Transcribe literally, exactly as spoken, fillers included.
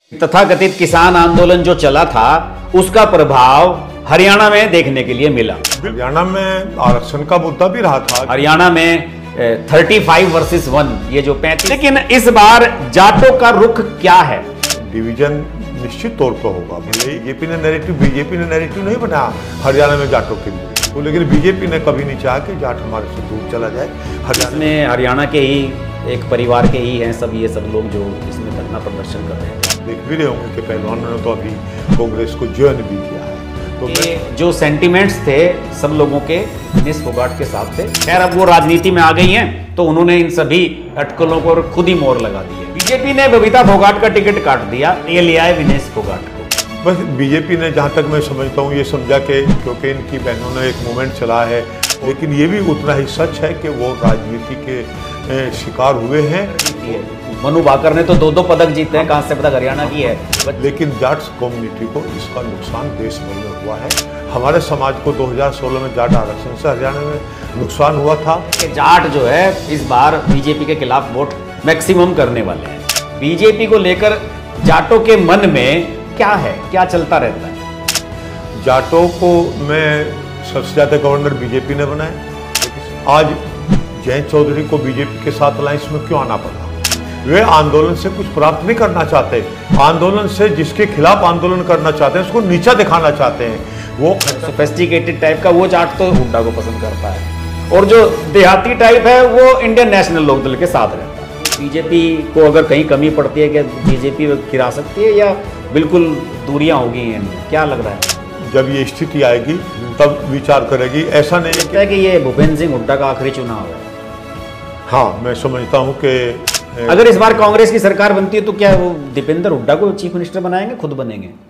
तथाकथित किसान आंदोलन जो चला था उसका प्रभाव हरियाणा में देखने के लिए मिला। हरियाणा में आरक्षण का मुद्दा भी रहा था। हरियाणा में पैंतीस वर्सेस वन, ये जो पैंतीस, लेकिन इस बार जाटों का रुख क्या है? डिवीजन निश्चित तौर पर होगा। बीजेपी ने नैरेटिव बीजेपी ने नैरेटिव नहीं बनाया हरियाणा में जाटों के लिए, तो लेकिन बीजेपी ने कभी नहीं चाहा कि जाट हमारे से दूर चला जाए। हरियाणा में हरियाणा के ही एक परिवार के ही हैं सब, ये सब लोग जो इसमें धरना प्रदर्शन कर रहे हैं। देख भी रहे होंगे कि पहलवानों ने तो अभी कांग्रेस को ज्वाइन भी किया है। तो ये जो सेंटिमेंट्स थे सब लोगों के विनेश फोगाट के साथ थे। खैर अब वो राजनीति में आ गई हैं तो उन्होंने इन सभी अटकलों को खुद ही मोहर लगा दी है। बीजेपी ने बबीता फोगाट का टिकट काट दिया, ये लिया है विनेश फोगाट को। बस बीजेपी ने जहाँ तक मैं समझता हूँ ये समझा कि क्योंकि इनकी बहनों ने एक मूवमेंट चला है, लेकिन ये भी उतना ही सच है कि वो राजनीति के शिकार हुए हैं। मनु भाकर ने तो दो दो पदक जीते हैं, कांस्य पदक हरियाणा की है। लेकिन जाट कम्युनिटी को इसका नुकसान देश भर में हुआ है। हमारे समाज को दो हज़ार सोलह में जाट आरक्षण से हरियाणा में नुकसान हुआ था। जाट जो है इस बार बीजेपी के खिलाफ वोट मैक्सिमम करने वाले हैं। बीजेपी को लेकर जाटों के मन में क्या है, क्या चलता रहता है? जाटों को मैं सबसे ज्यादा गवर्नर बीजेपी ने बनाए। आज जयंत चौधरी को बीजेपी के साथ अलायंस में क्यों आना पड़ा? वे आंदोलन से कुछ प्राप्त नहीं करना चाहते। आंदोलन से जिसके खिलाफ आंदोलन करना चाहते हैं उसको नीचा दिखाना चाहते हैं। वो सोफिस्टिकेटेड टाइप का वो जाट तो हुड्डा को पसंद करता है, और जो देहाती टाइप है वो इंडियन नेशनल लोकदल के साथ रहता है। बीजेपी को अगर कहीं कमी पड़ती है कि बीजेपी गिरा सकती है या बिल्कुल दूरियां होगी, क्या लग रहा है? जब ये स्थिति आएगी तब विचार करेगी। ऐसा नहीं है कि ये भूपेंद्र सिंह हुड्डा का आखिरी चुनाव है। हाँ, मैं समझता हूँ कि अगर इस बार कांग्रेस की सरकार बनती है तो क्या वो दीपेंद्र हुड्डा को चीफ मिनिस्टर बनाएंगे, खुद बनेंगे?